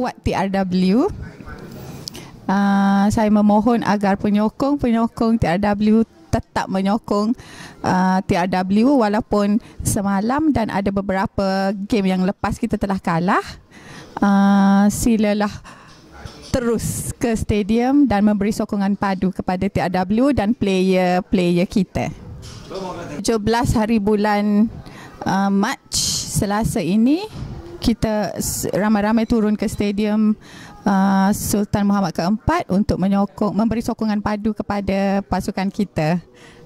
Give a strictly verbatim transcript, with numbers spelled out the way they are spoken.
kuat T R W. Uh, saya memohon agar penyokong-penyokong T R W tetap menyokong uh, T R W walaupun semalam dan ada beberapa game yang lepas kita telah kalah. Uh, silalah terus ke stadium dan memberi sokongan padu kepada T R W dan player-player kita. tujuh belas hari bulan uh, Mac, Selasa ini, kita ramai-ramai turun ke stadium uh, Sultan Muhammad keempat untuk menyokong, memberi sokongan padu kepada pasukan kita.